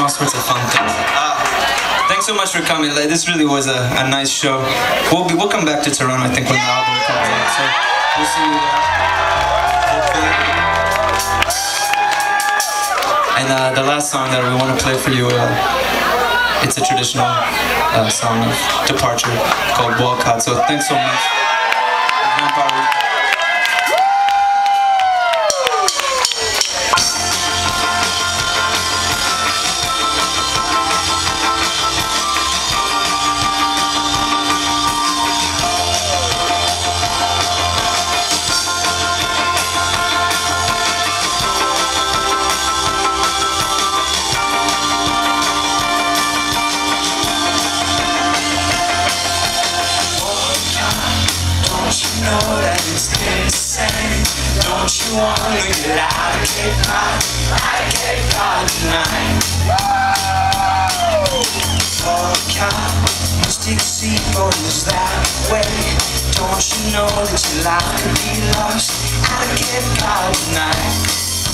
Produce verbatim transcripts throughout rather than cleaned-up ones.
all sorts of fun things. Uh, thanks so much for coming. Like, this really was a, a nice show. We'll be, we'll come back to Toronto, I think, when the album comes out. So we'll see you there. Hopefully. And uh, the last song that we want to play for you, uh, it's a traditional uh, song of departure called Walcott. So thanks so much. Don't you wanna get out of Cape Cod, out of Cape Cod tonight? Walcott, Mystic Seaport is that way. Don't you know that your life could be lost out of Cape Cod tonight?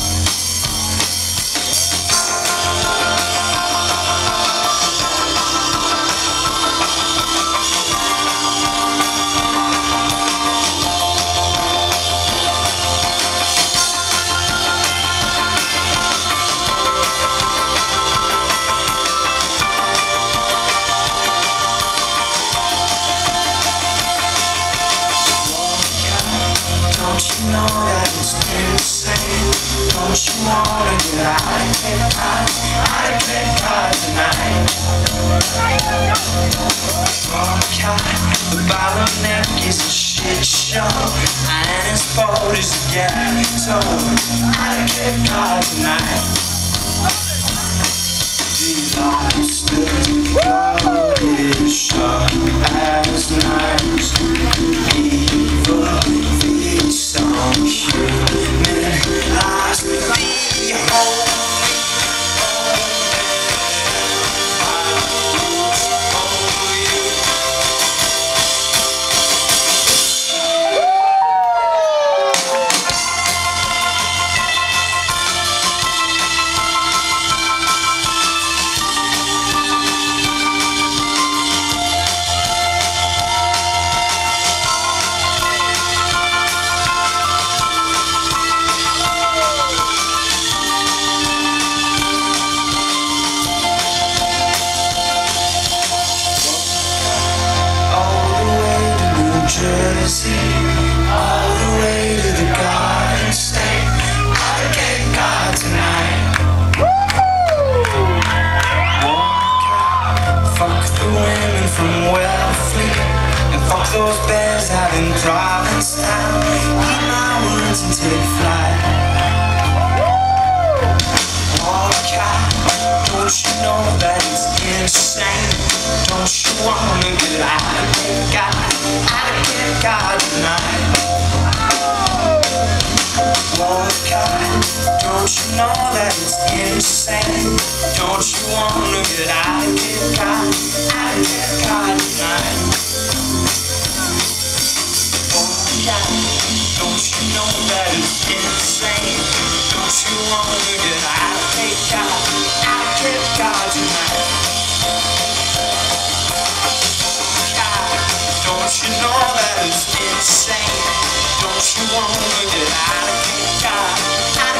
Don't you know that it's insane? Don't you wanna get out of Cape Cod, out of Cape Cod tonight? Walcott, the bottleneck is a shit show, and his boat is getting towed out of Cape Cod tonight. The lobsters go is sharp as knives, evil feeds some human lives. Behold, all the way to the Garden State, out of Cape Cod tonight. Walcott, fuck the women from Wellfleet, and fuck those bears out in Provincetown. Eat my words and take flight. Walcott, don't you know that it's insane? Don't you wanna get out of Cape Cod, out of Cape Cod tonight? Walcott, don't you know that it's insane? Don't you wanna get out of Cape Cod, out of Cape Cod tonight? Walcott, don't you know that it's insane? Don't you wanna get out of Cape Cod, out of Cape Cod tonight? Don't you know that it's insane? Don't you wanna get out of Cape Cod?